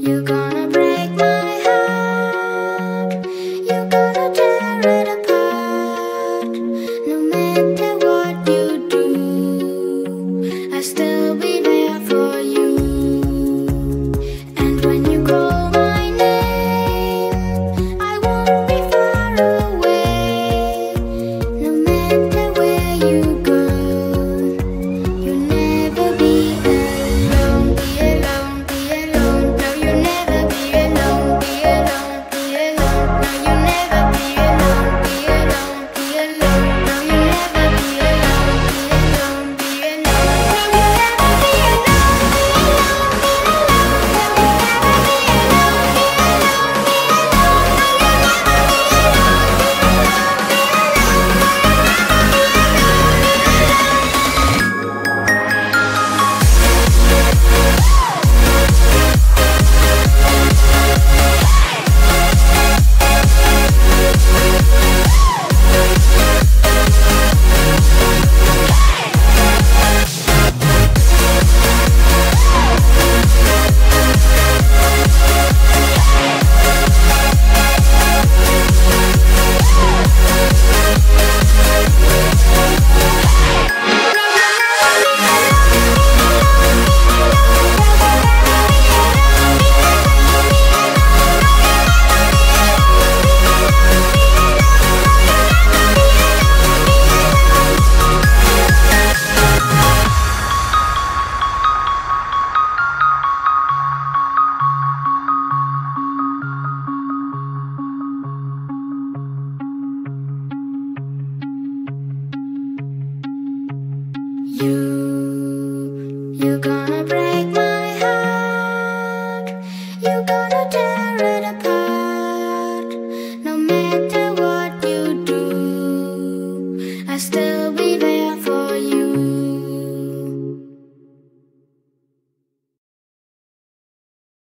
You're gonna break my heart. You're gonna tear it apart. No matter what you do, I'll still be there for you. And when you call my name, I won't be far away. No matter where you go, you'll never be alone. Be alone, be alone. No, you'll never be alone. Be alone, be alone. No, you'll never be alone. Be alone, be alone. No, you'll never be alone. Be alone, be alone. No, you'll never be alone. Be You're gonna break my heart. You're gonna tear it apart. No matter what you do, I still